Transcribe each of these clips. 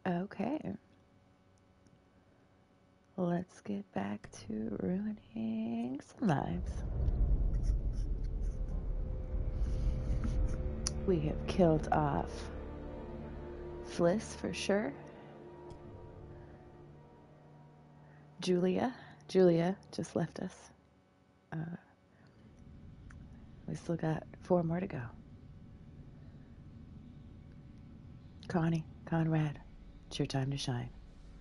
Okay. Let's get back to ruining some lives. We have killed off Fliss for sure. Julia just left us. We still got 4 more to go. Conrad, it's your time to shine.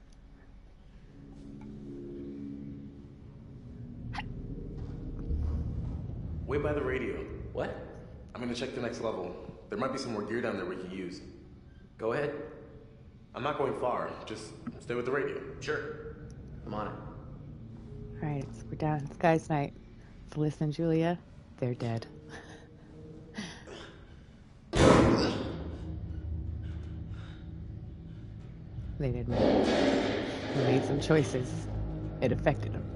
Wait by the radio. What? I'm gonna check the next level. There might be some more gear down there we can use. Go ahead. I'm not going far. Just stay with the radio. Sure. I'm on it. Alright, we're down. It's guys' night. Fliss and Julia, they're dead. They didn't. They made some choices. It affected them.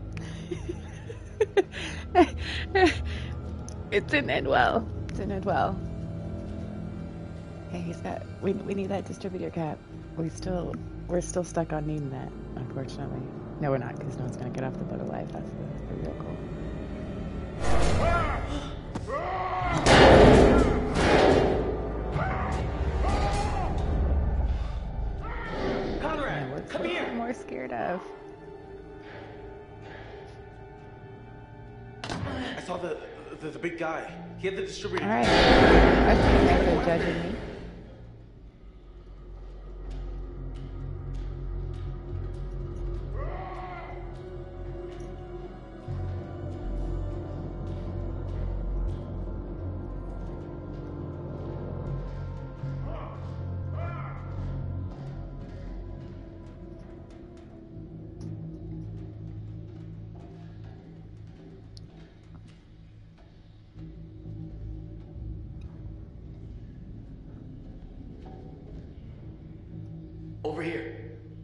It didn't end well. Hey, he's got. We need that distributor cap. We're still stuck on needing that, unfortunately. No, we're not, because no one's gonna get off the boat alive. That's the real goal. Conrad, come here. I'm more scared of. I saw the big guy. He had the distributor. All right. I think they're judging me. Over here.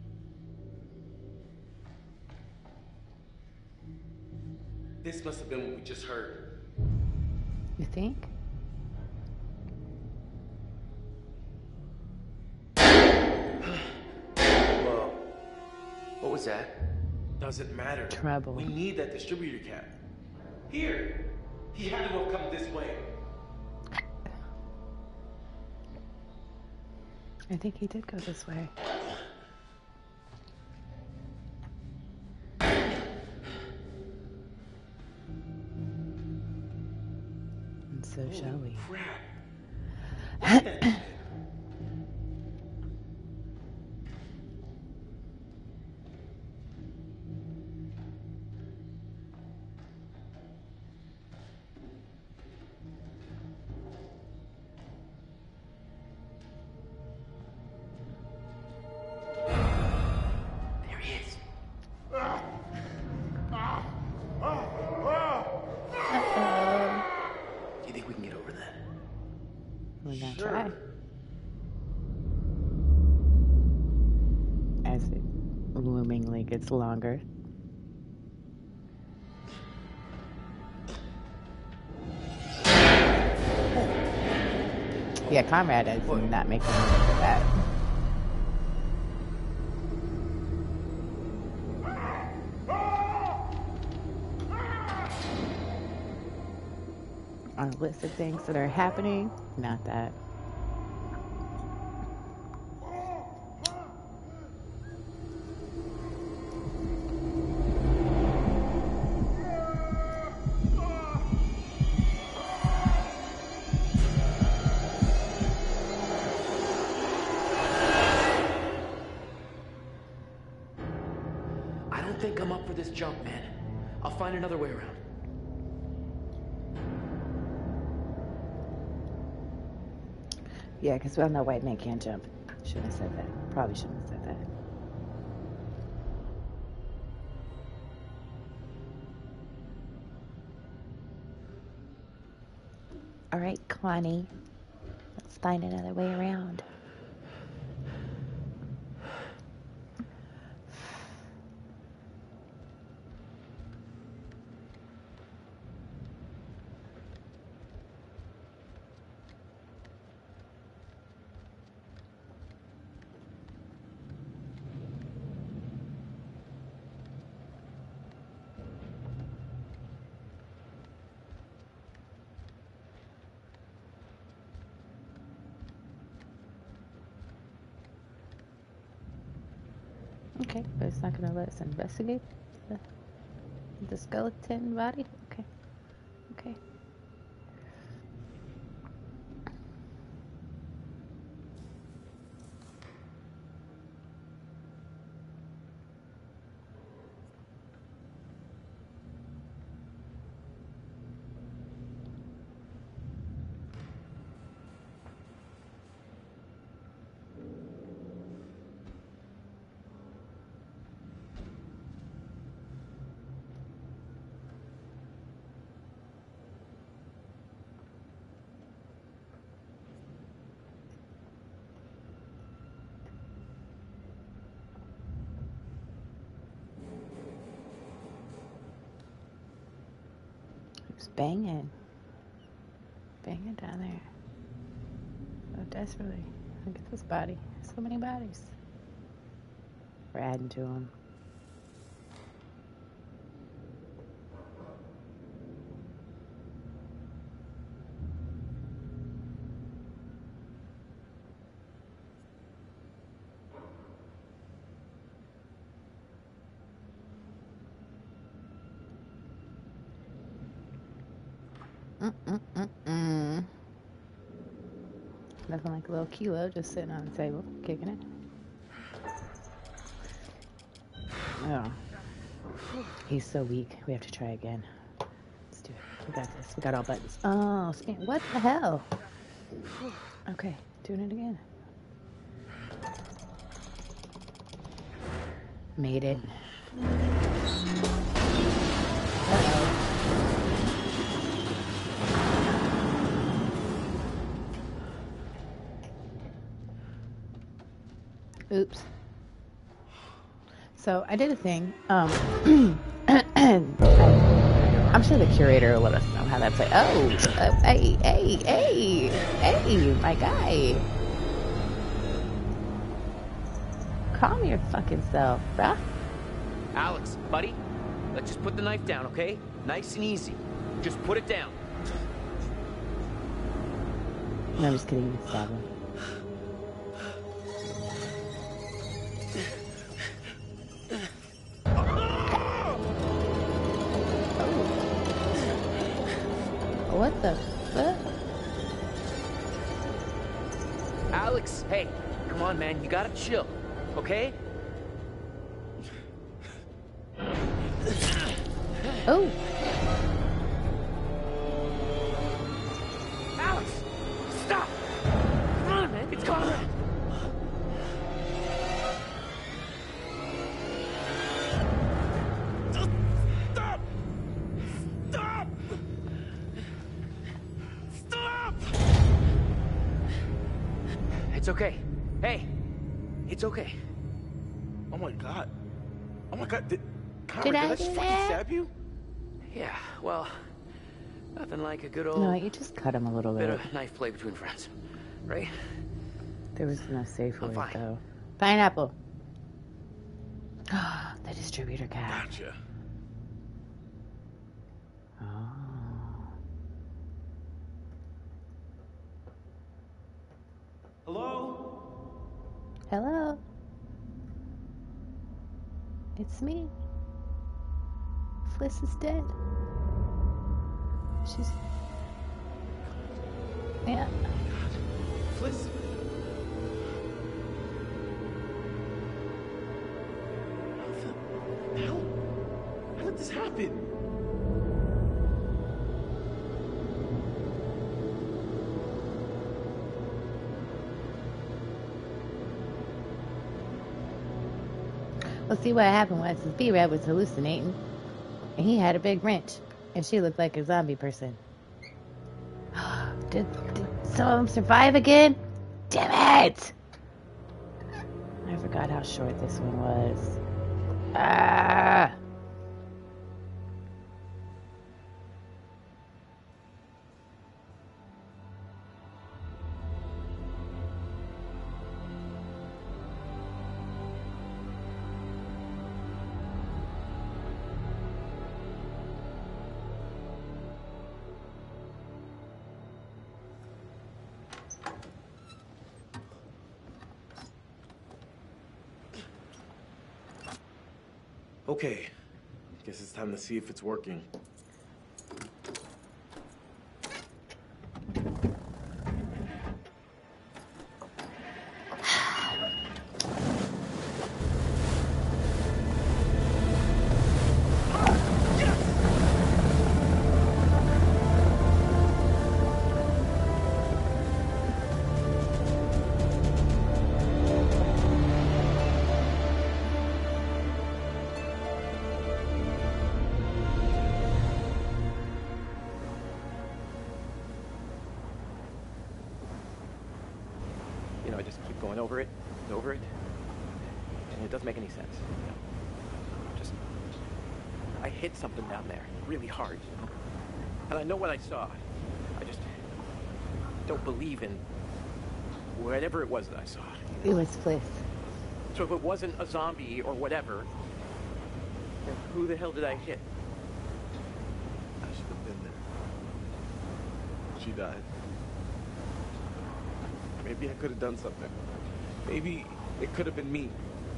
This must have been what we just heard. You think? Whoa. What was that? Doesn't matter. Trouble. We need that distributor cap. Here. He had to have come this way. I think he did go this way. And so shall we. Crap. There he is. Do you think we can get over that? We're gonna Sure. try. As it loomingly gets longer. Yeah, Conrad is not making room for that. On a list of things that are happening, not that. I don't think I'm up for this jump, man. I'll find another way around. Yeah, because we all know white men can't jump. Shouldn't have said that. Probably shouldn't have said that. All right, Connie. Let's find another way around. Okay, but it's not gonna let us investigate the skeleton body? Okay. Okay. Who's banging? Banging down there. So desperately. Look at this body. So many bodies. We're adding to them. Mm-mm-mm-mm. Nothing like a little kilo just sitting on the table, kicking it. Oh. He's so weak. We have to try again. Let's do it. We got this. We got all buttons. Oh, what the hell? Okay, doing it again. Made it. Uh-oh. Oops. So I did a thing. I'm sure the curator will let us know how that plays. Oh, hey, my guy. Calm your fucking self, bruh. Alex, buddy, let's just put the knife down, okay? Nice and easy. Just put it down. No, I'm just kidding. You stab him. What the fuck? Alex, hey, come on, man. You gotta chill, okay? Oh. Alex, stop! Come on, man. It's Conrad. Stop! Stop! Stop! It's okay. Hey, it's okay. Oh my god. Oh my god. Did I do just fucking that? stab you? Yeah, well, nothing like a good old No, you just cut him a little bit bit. of knife play between friends, right? There was no safe I'm word, fine. though. Pineapple. The distributor cat. Gotcha. Oh. Hello? Hello. It's me. Fliss is dead. She's... Yeah. Fliss? How did this happen? Well, see, what happened was his B-Red was hallucinating, and he had a big wrench, and she looked like a zombie person. Did some of them survive again? Damn it! I forgot how short this one was. Ah! Okay. Guess it's time to see if it's working. You know, I just keep going over it, and it doesn't make any sense. You know? I hit something down there really hard, you know? And I know what I saw. I just don't believe in whatever it was that I saw. It was Cliff. So if it wasn't a zombie or whatever, then who the hell did I hit? I should have been there. She died. Maybe I could have done something. Maybe it could have been me.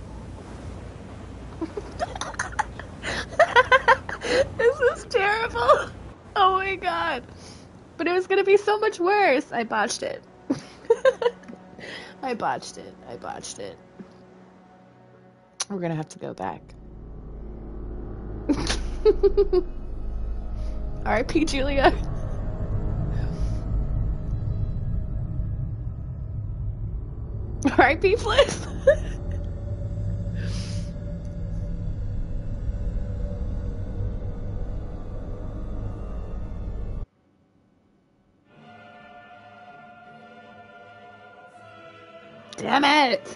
This is terrible. Oh my god. But it was gonna be so much worse. I botched it. I botched it. We're gonna have to go back. R.I.P. Julia. R.I.P. Flip. Damn it.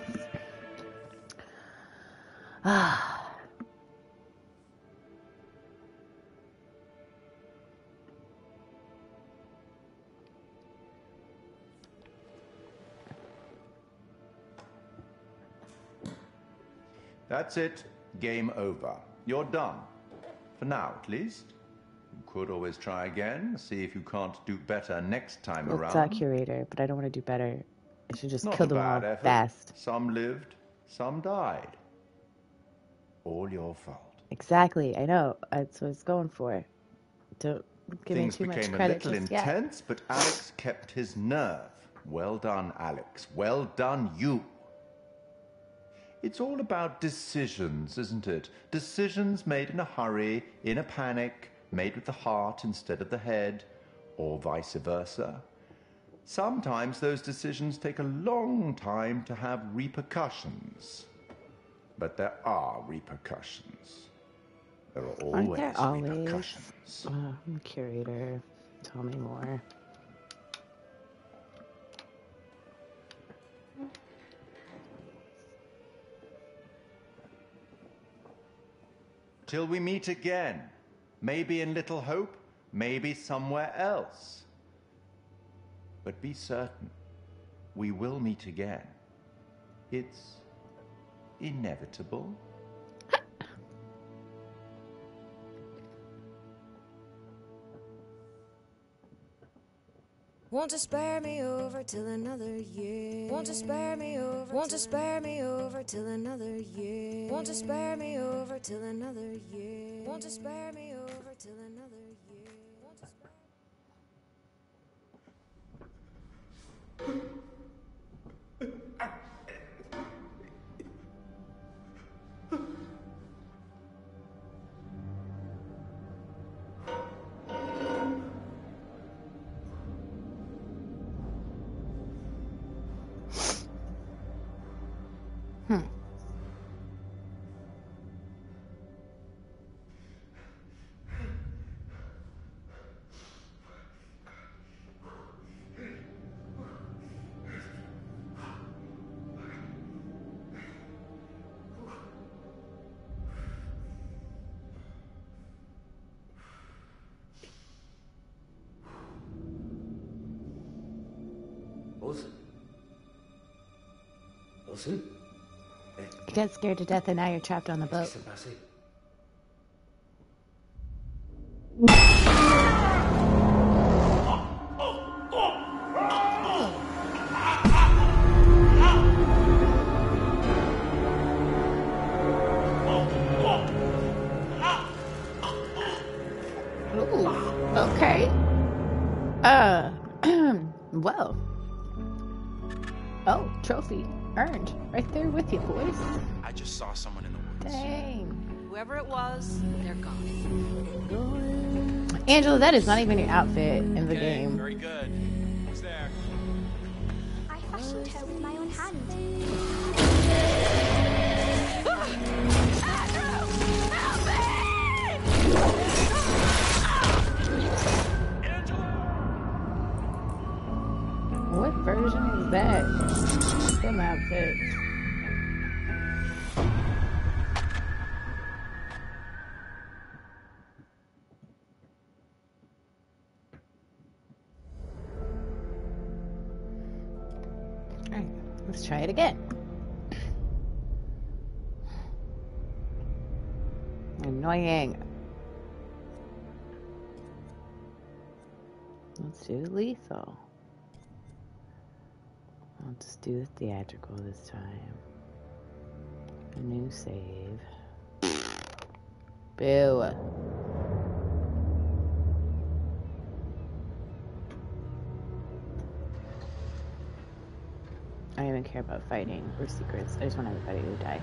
That's it. Game over. You're done. For now, at least. You could always try again, see if you can't do better next time Well, around. it's not curator, but I don't want to do better. I should just Not kill a them all bad effort. fast. Some lived, some died. All your fault. Exactly, I know. That's what I was going for. Don't give me Things too much became a credit little just yet. intense, but Alex kept his nerve. Well done, Alex. Well done, you. It's all about decisions, isn't it? Decisions made in a hurry, in a panic, made with the heart instead of the head, or vice versa. Sometimes those decisions take a long time to have repercussions. But there are repercussions. There are Aren't always there always? repercussions. I'm a curator. Tell me more. Till we meet again. Maybe in Little Hope, maybe somewhere else. But be certain, we will meet again. It's inevitable. Won't you spare me over till another year? Won't you spare me over? Won't you spare me over till another year? Won't you spare me over till another year? Won't you spare me over till another year? Won't you spare Wilson? You got scared to death and now you're trapped on the boat. Listen, Bessie. Well. Oh, trophy. Earned. Right there with you, boys. I just saw someone in the woods. Dang. Whoever it was, they're gone. Angela, that is not even your outfit in the game. Very good. Who's there? I fashioned her with my own hand. What version is that? Them outfits. Alright, let's try it again. Annoying. Let's do lethal. I'll just do the theatrical this time. A new save. Boo. I don't even care about fighting or secrets. I just want everybody to die.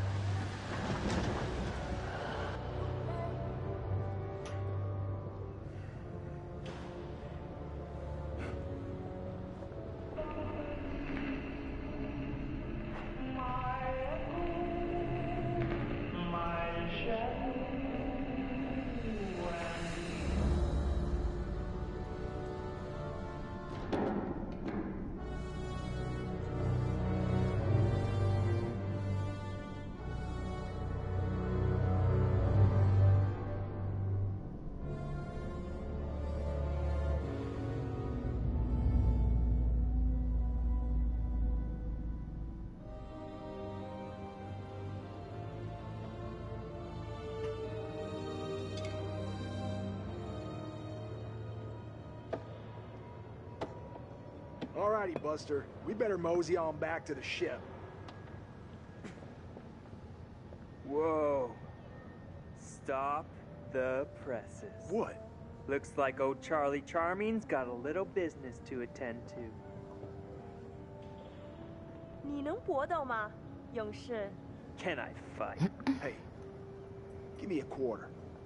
Alrighty, Buster. We better mosey on back to the ship. Whoa. Stop the presses. What? Looks like old Charlie Charming's got a little business to attend to. 你能搏斗吗，勇士？ Can I fight? Hey, give me a quarter.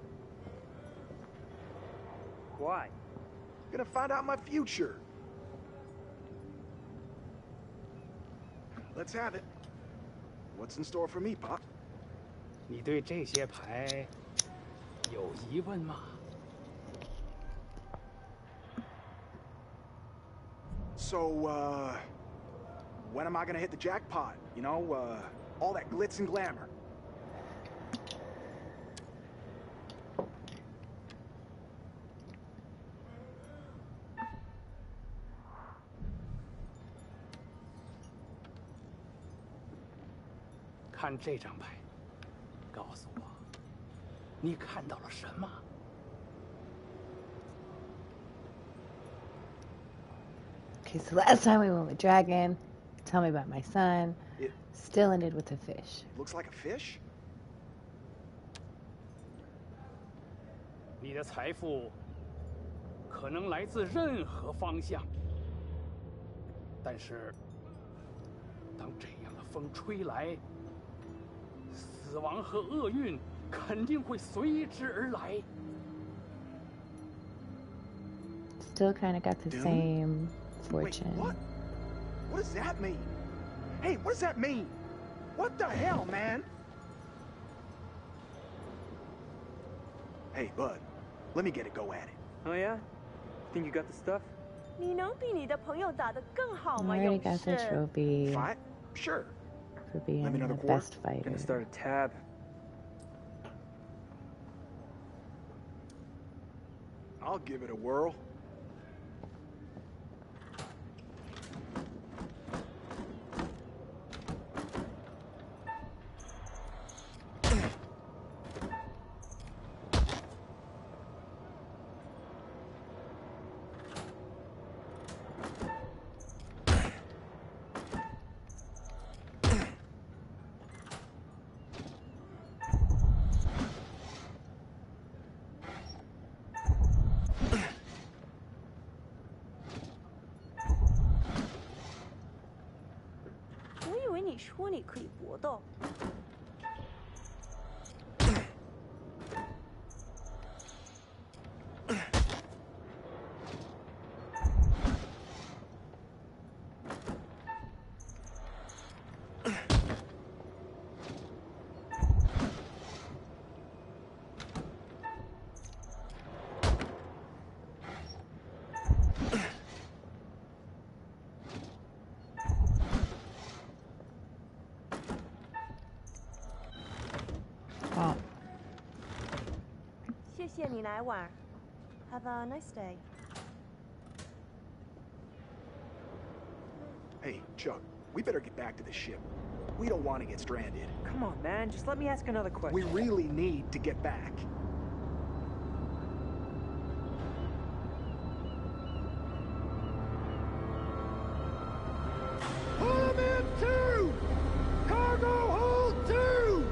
Why? Gonna find out my future. Let's have it. What's in store for me, Pop? 你对这些牌有疑问吗？ So, when am I gonna hit the jackpot? You know, all that glitz and glamour. 看这张牌，告诉我，你看到了什么？ Okay, so last time we went with Dragon. Tell me about my son. Still ended with a fish. Looks like a fish? 你的财富可能来自任何方向，但是当这样的风吹来，死亡和厄运肯定会随之而来。 Still kind of got the same fortune. Wait, what? What does that mean? Hey, what does that mean? What the hell, man? Hey, Bud, let me get a go at it. Oh yeah? Think you got the stuff? 你能比你的朋友打得更好 I 吗， already 勇 got the 士？ trophy Fight? Sure. for being Let me know the the quarter. best fighter. Gonna start a tab. I'll give it a whirl. 说你可以搏斗。谢谢你来玩。Have a nice day. Hey, Chuck, we better get back to the ship. We don't want to get stranded. Come on, man. Just let me ask another question. We really need to get back. Pull them in two! Cargo hold two!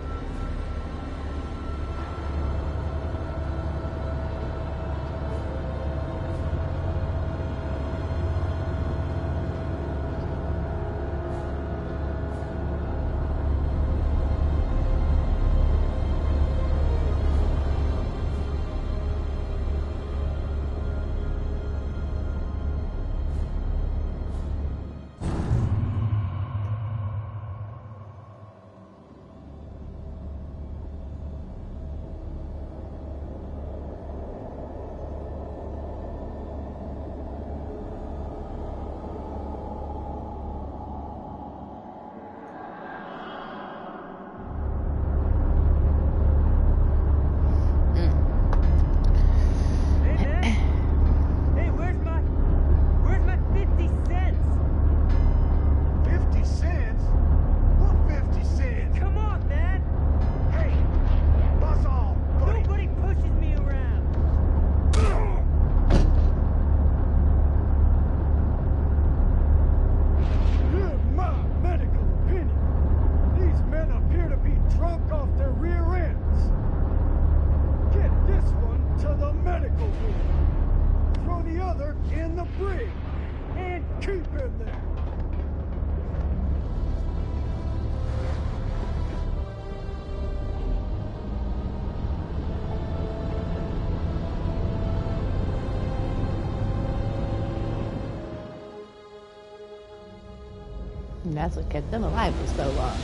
And that's what kept them alive for so long.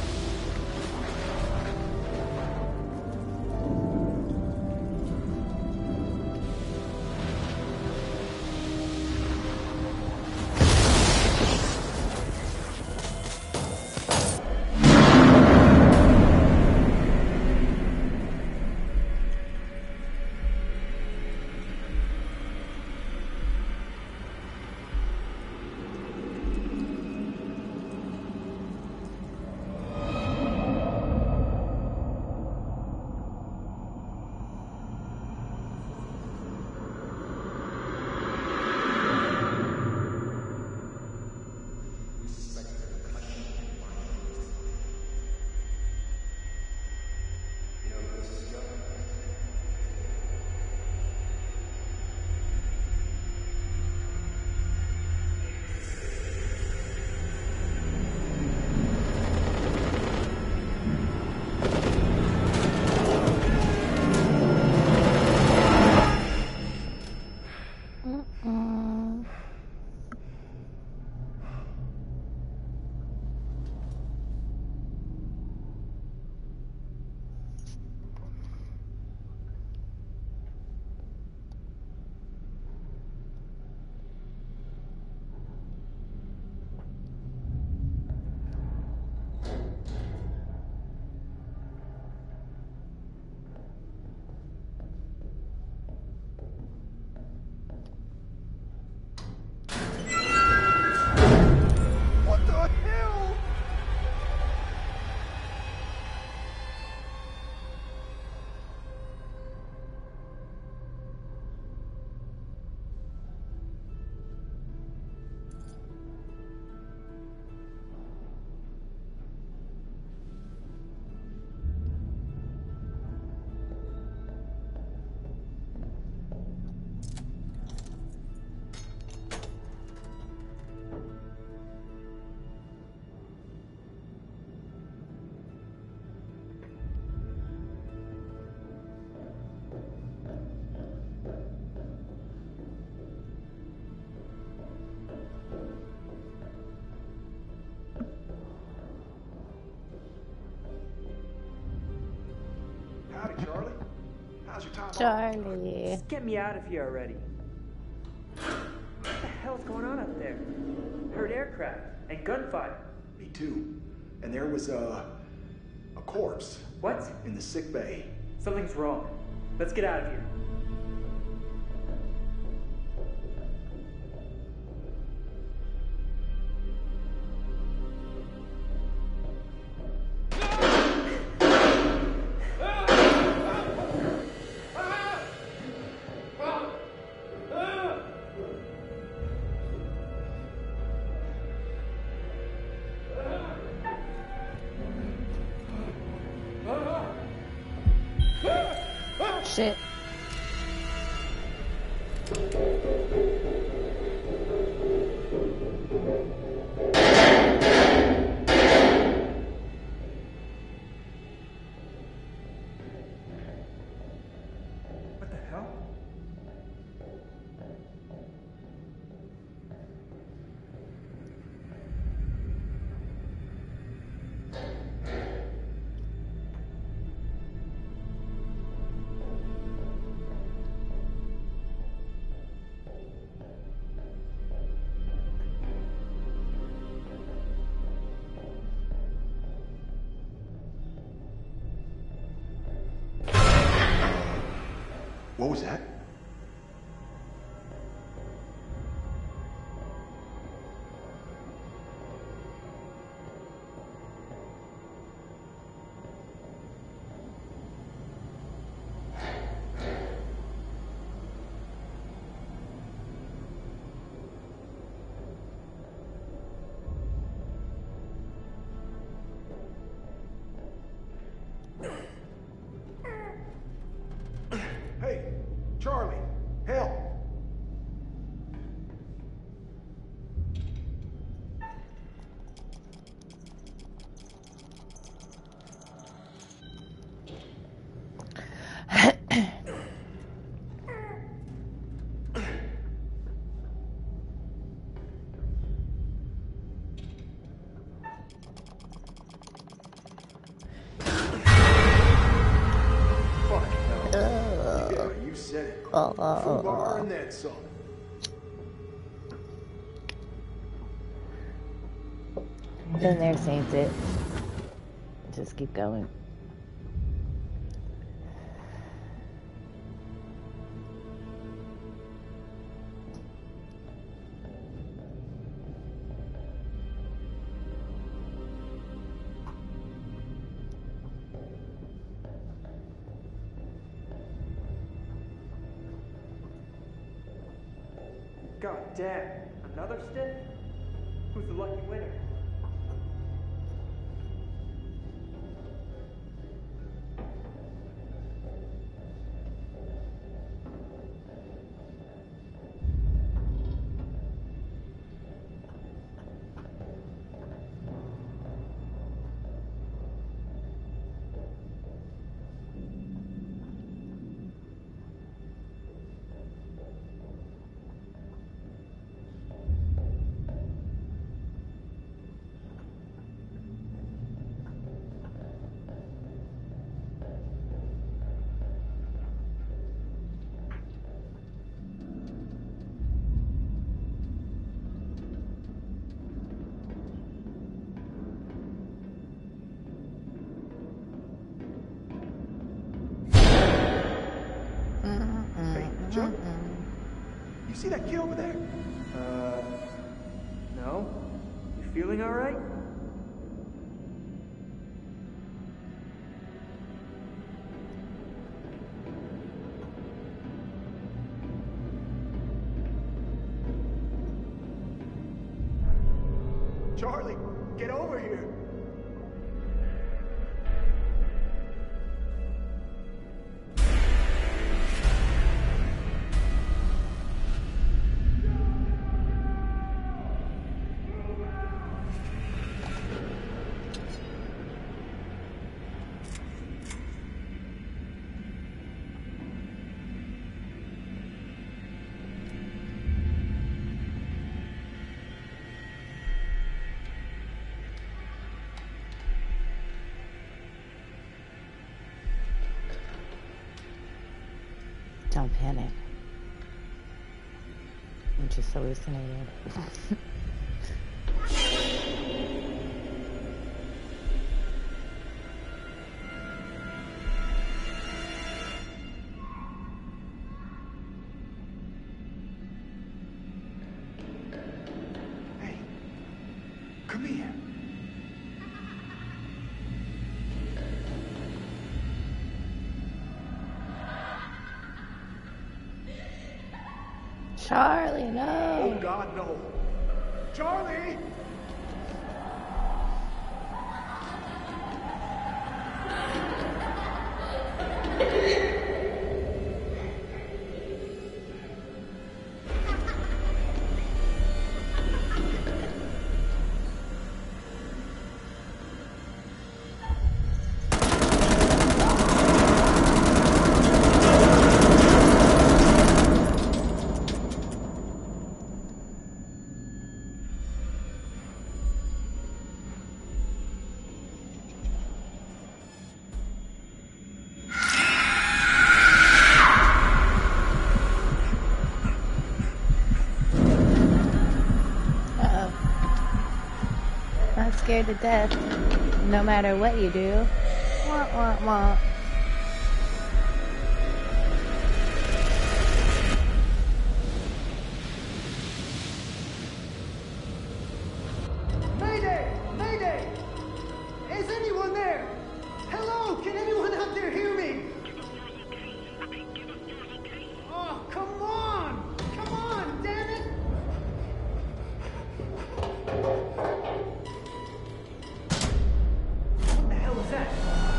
Charlie. Just get me out of here already. What the hell's going on up there? Heard aircraft and gunfire. Me too. And there was a corpse. What? In the sick bay. Something's wrong. Let's get out of here. Shit. What the hell? What was that? Hey, Charlie, help! Yeah, you said it. Fubar and then some. Been there, Saints it. Just keep going. God damn. Another stiff? Who's the lucky winner? Chuck? You see that kid over there? No? You feeling alright? Charlie, get over here! Don't panic. I'm just hallucinating. Hey, come here. Charlie, no! Oh God, no! Charlie! Not scared to death, no matter what you do. Wah, wah, wah. Mayday! Mayday! Is anyone there? Hello? Can anyone out there hear me? Oh, come on! Come on, damn it! What the hell was that?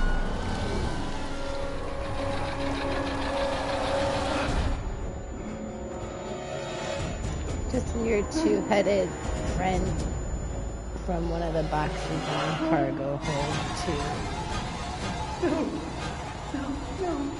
Just your two-headed friend from one of the boxes on cargo hold, too. No! No, no!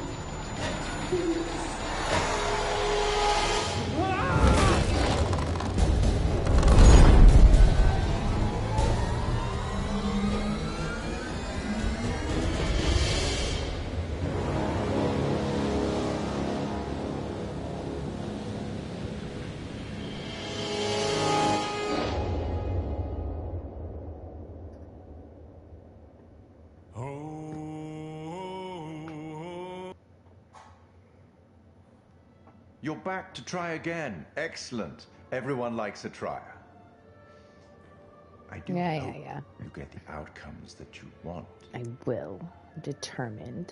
You're back to try again. Excellent. Everyone likes a trier. I do hope you get the outcomes that you want. I will. Determined.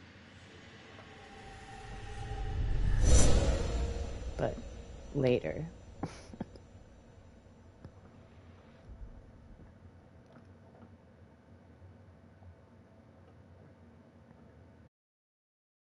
But later.